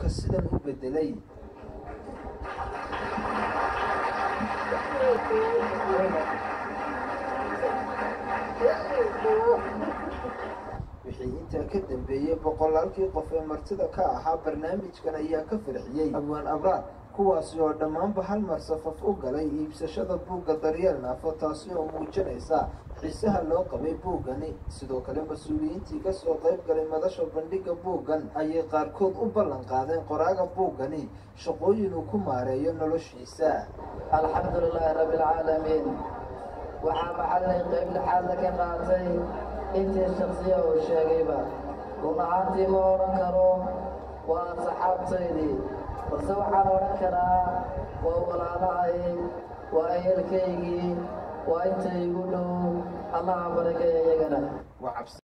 xaalka sidan u bedelay. wixii intaa ka dambeeyay boqolaalkii qof ee martida ka ahaa barnaamijkan ayaa ka farxiyey abwaan abraar, kuwaasi oo dhammaanba hal mar safaf u galay iibsashada buugga Daryeel Naafo, taasi oo muujinaysa xiisaha loo qabay buuggani. sidoo kale mas-uuliyiintii ka soo qayb galay madasha bandhigga buuggan ayay qaarkood u ballan qaadeen qoraaga buuggani shaqooyin uu ku maareeyo noloshiisa. alxamdulilaahi rabbil caalamiin. waxaa maxallay qayb lixaad laga qaatay intii shakhsiya uu sheegayba. run ahaantii ma odhan karo waa saxaabtaydii, balse waxaan odhan karaa waa walaalahay, waa ehelkaygii, waa inta igu dhow. allaha barakeeya iyagana.